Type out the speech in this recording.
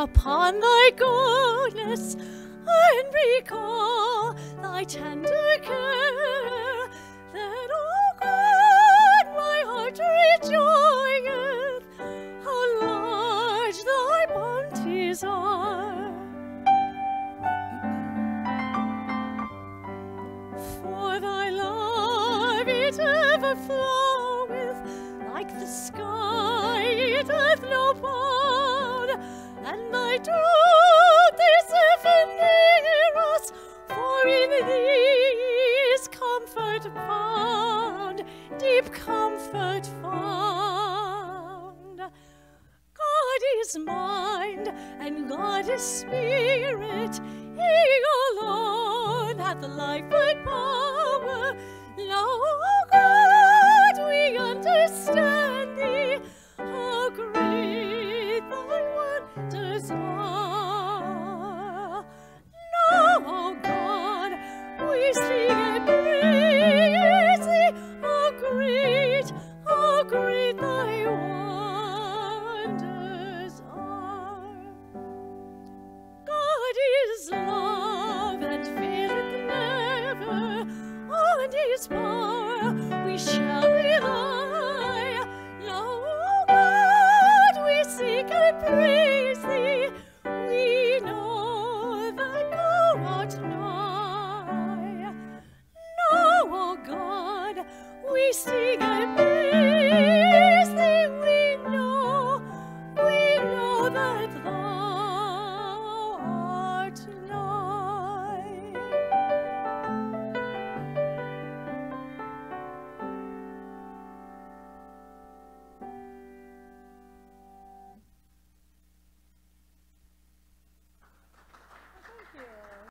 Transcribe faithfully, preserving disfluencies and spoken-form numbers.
upon thy goodness, and recall thy tender care, that, O God, my heart rejoiceth, how large thy bounties are. For thy love it ever floweth, like the sky it hath no bound, and thy truth is ever near us, for in thee is comfort found, deep comfort found. God is mind, and God is spirit, he alone hath life and power. Now, O God, we understand thee, how great thy wonders are. Now, O God, we sing and praise thee, how great, how great thy wonders are. God is love and faileth never, on his power we shall rely. Now, O God, we seek and praise thee, we know that thou art nigh. Now, O God, we seek